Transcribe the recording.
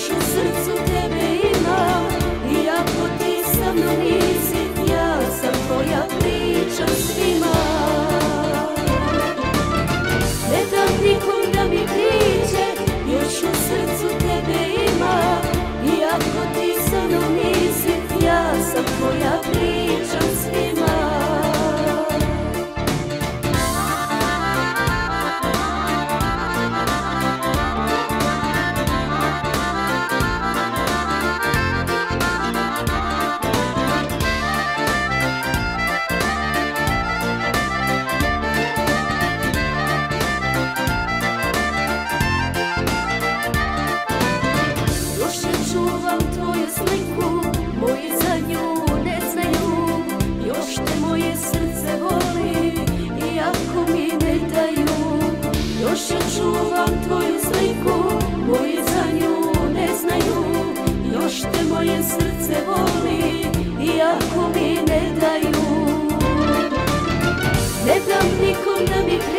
Još u srcu tebe imam, iako ti sa mnom nisi, ja sam tvoja priča svima. Ne dam nikom da mi priđe, još u srcu tebe imam, iako ti sa mnom nisi, ja sam tvoja priča svima. Čuvam tvoju sliku, moji za nju ne znaju, još te moje srce voli, iako mi ne daju. Još ja čuvam tvoju sliku, moji za nju ne znaju, još te moje srce voli, iako mi ne daju. Ne dam nikom da mi